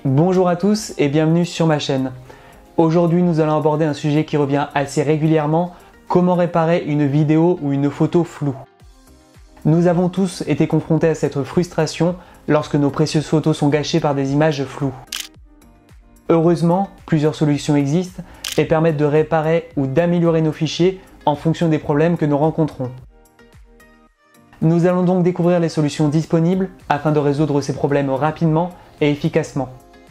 Bonjour à tous et bienvenue sur ma chaîne. Aujourd'hui nous allons aborder un sujet qui revient assez régulièrement, comment réparer une vidéo ou une photo floue. Nous avons tous été confrontés à cette frustration lorsque nos précieuses photos sont gâchées par des images floues. Heureusement, plusieurs solutions existent et permettent de réparer ou d'améliorer nos fichiers en fonction des problèmes que nous rencontrons. Nous allons donc découvrir les solutions disponibles afin de résoudre ces problèmes rapidement et efficacement.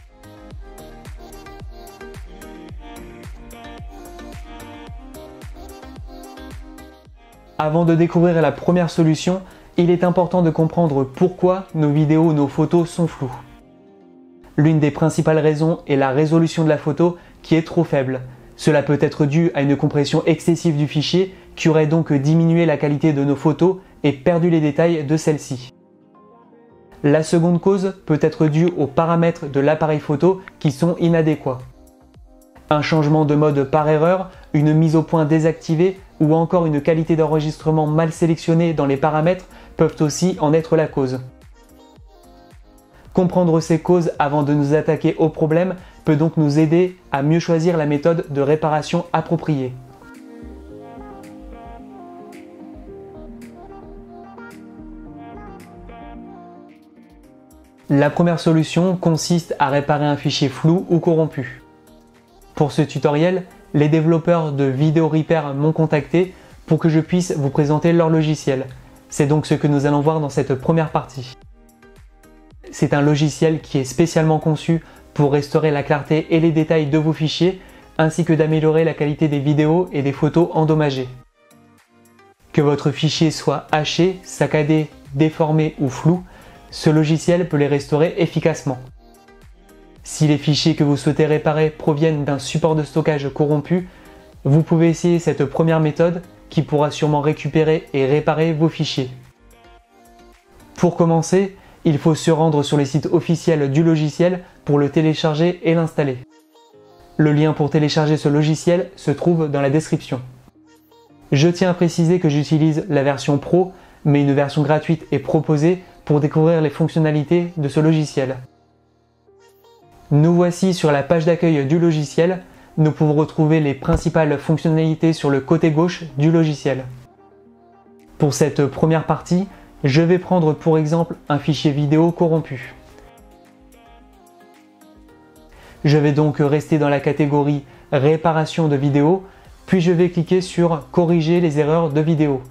Avant de découvrir la première solution, il est important de comprendre pourquoi nos vidéos ou nos photos sont floues. L'une des principales raisons est la résolution de la photo qui est trop faible. Cela peut être dû à une compression excessive du fichier qui aurait donc diminué la qualité de nos photos et perdu les détails de celles-ci. La seconde cause peut être due aux paramètres de l'appareil photo qui sont inadéquats. Un changement de mode par erreur, une mise au point désactivée ou encore une qualité d'enregistrement mal sélectionnée dans les paramètres peuvent aussi en être la cause. Comprendre ces causes avant de nous attaquer au problème peut donc nous aider à mieux choisir la méthode de réparation appropriée. La première solution consiste à réparer un fichier flou ou corrompu. Pour ce tutoriel, les développeurs de Video Repair m'ont contacté pour que je puisse vous présenter leur logiciel. C'est donc ce que nous allons voir dans cette première partie. C'est un logiciel qui est spécialement conçu pour restaurer la clarté et les détails de vos fichiers, ainsi que d'améliorer la qualité des vidéos et des photos endommagées. Que votre fichier soit haché, saccadé, déformé ou flou, ce logiciel peut les restaurer efficacement. Si les fichiers que vous souhaitez réparer proviennent d'un support de stockage corrompu, vous pouvez essayer cette première méthode qui pourra sûrement récupérer et réparer vos fichiers. Pour commencer, il faut se rendre sur les sites officiels du logiciel pour le télécharger et l'installer. Le lien pour télécharger ce logiciel se trouve dans la description. Je tiens à préciser que j'utilise la version Pro, mais une version gratuite est proposée pour découvrir les fonctionnalités de ce logiciel. Nous voici sur la page d'accueil du logiciel. Nous pouvons retrouver les principales fonctionnalités sur le côté gauche du logiciel. Pour cette première partie, je vais prendre pour exemple un fichier vidéo corrompu. Je vais donc rester dans la catégorie réparation de vidéo, puis je vais cliquer sur corriger les erreurs de vidéo.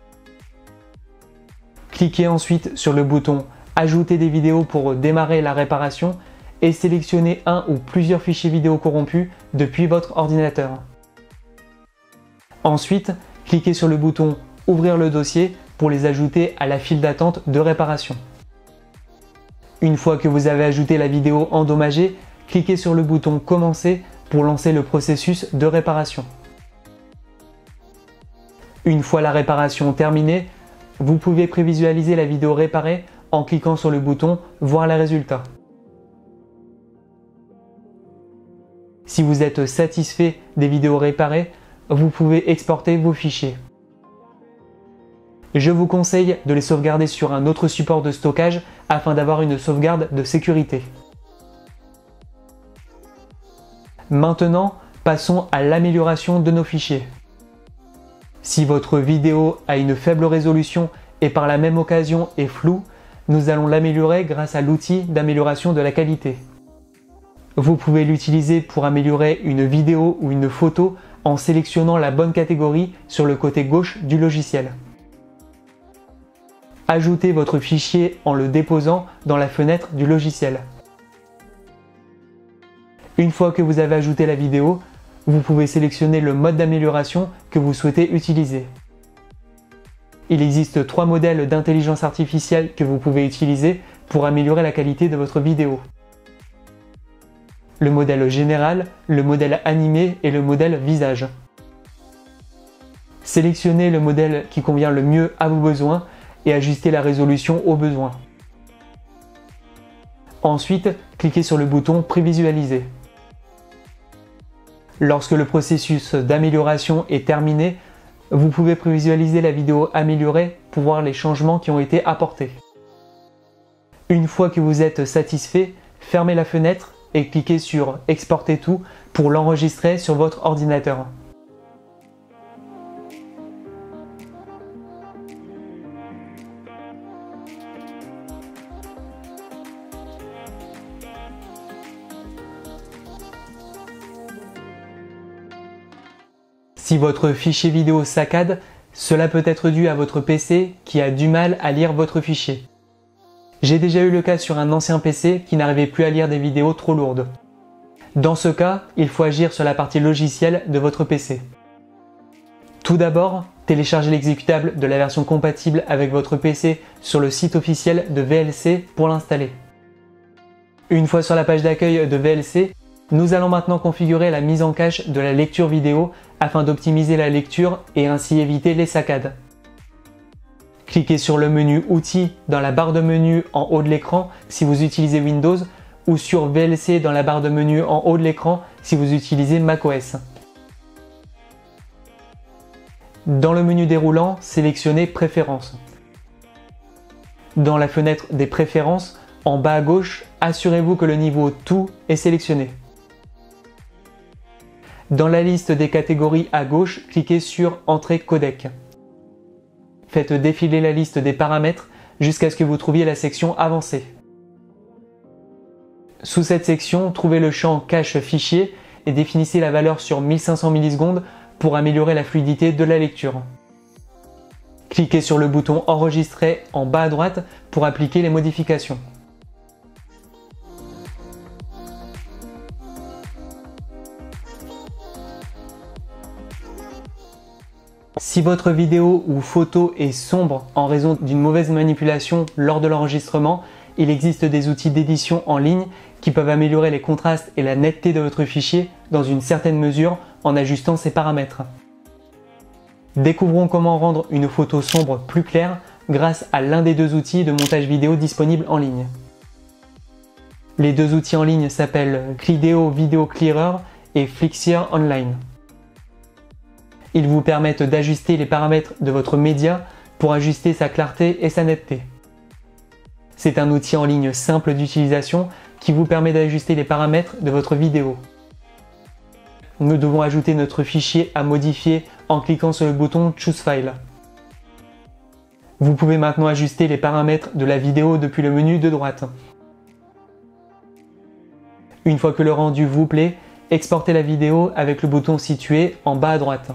Cliquez ensuite sur le bouton ajouter des vidéos pour démarrer la réparation et sélectionnez un ou plusieurs fichiers vidéo corrompus depuis votre ordinateur. Ensuite, cliquez sur le bouton ouvrir le dossier pour les ajouter à la file d'attente de réparation. Une fois que vous avez ajouté la vidéo endommagée, cliquez sur le bouton commencer pour lancer le processus de réparation. Une fois la réparation terminée, vous pouvez prévisualiser la vidéo réparée en cliquant sur le bouton voir les résultats. Si vous êtes satisfait des vidéos réparées, vous pouvez exporter vos fichiers. Je vous conseille de les sauvegarder sur un autre support de stockage afin d'avoir une sauvegarde de sécurité. Maintenant, passons à l'amélioration de nos fichiers. Si votre vidéo a une faible résolution et par la même occasion est floue, nous allons l'améliorer grâce à l'outil d'amélioration de la qualité. Vous pouvez l'utiliser pour améliorer une vidéo ou une photo en sélectionnant la bonne catégorie sur le côté gauche du logiciel. Ajoutez votre fichier en le déposant dans la fenêtre du logiciel. Une fois que vous avez ajouté la vidéo, vous pouvez sélectionner le mode d'amélioration que vous souhaitez utiliser. Il existe 3 modèles d'intelligence artificielle que vous pouvez utiliser pour améliorer la qualité de votre vidéo. Le modèle général, le modèle animé et le modèle visage. Sélectionnez le modèle qui convient le mieux à vos besoins et ajustez la résolution aux besoins. Ensuite, cliquez sur le bouton Prévisualiser. Lorsque le processus d'amélioration est terminé, vous pouvez prévisualiser la vidéo améliorée pour voir les changements qui ont été apportés. Une fois que vous êtes satisfait, fermez la fenêtre et cliquez sur Exporter tout pour l'enregistrer sur votre ordinateur. Si votre fichier vidéo saccade, cela peut être dû à votre PC qui a du mal à lire votre fichier. J'ai déjà eu le cas sur un ancien PC qui n'arrivait plus à lire des vidéos trop lourdes. Dans ce cas, il faut agir sur la partie logicielle de votre PC. Tout d'abord, téléchargez l'exécutable de la version compatible avec votre PC sur le site officiel de VLC pour l'installer. Une fois sur la page d'accueil de VLC, nous allons maintenant configurer la mise en cache de la lecture vidéo afin d'optimiser la lecture et ainsi éviter les saccades. Cliquez sur le menu Outils dans la barre de menu en haut de l'écran si vous utilisez Windows ou sur VLC dans la barre de menu en haut de l'écran si vous utilisez macOS. Dans le menu déroulant, sélectionnez Préférences. Dans la fenêtre des Préférences, en bas à gauche, assurez-vous que le niveau Tout est sélectionné. Dans la liste des catégories à gauche, cliquez sur Entrée codec. Faites défiler la liste des paramètres jusqu'à ce que vous trouviez la section Avancée. Sous cette section, trouvez le champ Cache fichier et définissez la valeur sur 1500 millisecondes pour améliorer la fluidité de la lecture. Cliquez sur le bouton Enregistrer en bas à droite pour appliquer les modifications. Si votre vidéo ou photo est sombre en raison d'une mauvaise manipulation lors de l'enregistrement, il existe des outils d'édition en ligne qui peuvent améliorer les contrastes et la netteté de votre fichier dans une certaine mesure en ajustant ces paramètres. Découvrons comment rendre une photo sombre plus claire grâce à l'un des deux outils de montage vidéo disponibles en ligne. Les deux outils en ligne s'appellent Clideo Video Clearer et Flixir Online. Ils vous permettent d'ajuster les paramètres de votre média pour ajuster sa clarté et sa netteté. C'est un outil en ligne simple d'utilisation qui vous permet d'ajuster les paramètres de votre vidéo. Nous devons ajouter notre fichier à modifier en cliquant sur le bouton Choose File. Vous pouvez maintenant ajuster les paramètres de la vidéo depuis le menu de droite. Une fois que le rendu vous plaît, exportez la vidéo avec le bouton situé en bas à droite.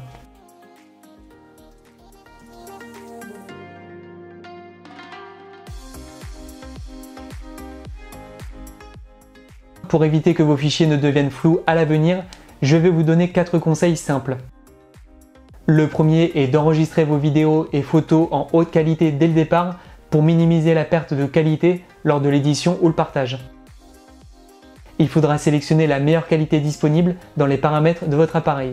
Pour éviter que vos fichiers ne deviennent flous à l'avenir, je vais vous donner 4 conseils simples. Le premier est d'enregistrer vos vidéos et photos en haute qualité dès le départ pour minimiser la perte de qualité lors de l'édition ou le partage. Il faudra sélectionner la meilleure qualité disponible dans les paramètres de votre appareil.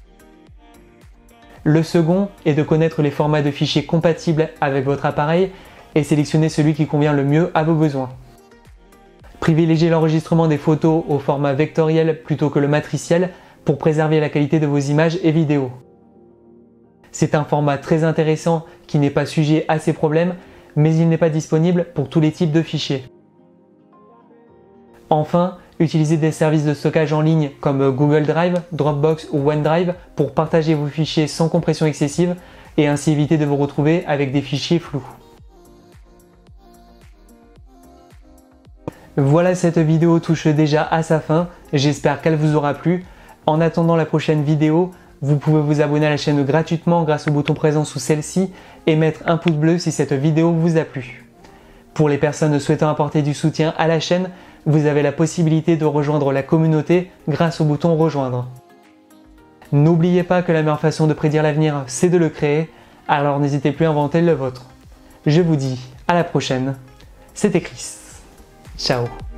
Le second est de connaître les formats de fichiers compatibles avec votre appareil et sélectionner celui qui convient le mieux à vos besoins. Privilégiez l'enregistrement des photos au format vectoriel plutôt que le matriciel pour préserver la qualité de vos images et vidéos. C'est un format très intéressant qui n'est pas sujet à ces problèmes, mais il n'est pas disponible pour tous les types de fichiers. Enfin, utilisez des services de stockage en ligne comme Google Drive, Dropbox ou OneDrive pour partager vos fichiers sans compression excessive et ainsi éviter de vous retrouver avec des fichiers flous. Voilà, cette vidéo touche déjà à sa fin, j'espère qu'elle vous aura plu. En attendant la prochaine vidéo, vous pouvez vous abonner à la chaîne gratuitement grâce au bouton présent sous celle-ci et mettre un pouce bleu si cette vidéo vous a plu. Pour les personnes souhaitant apporter du soutien à la chaîne, vous avez la possibilité de rejoindre la communauté grâce au bouton rejoindre. N'oubliez pas que la meilleure façon de prédire l'avenir, c'est de le créer, alors n'hésitez plus à inventer le vôtre. Je vous dis à la prochaine, c'était Chris. Ciao.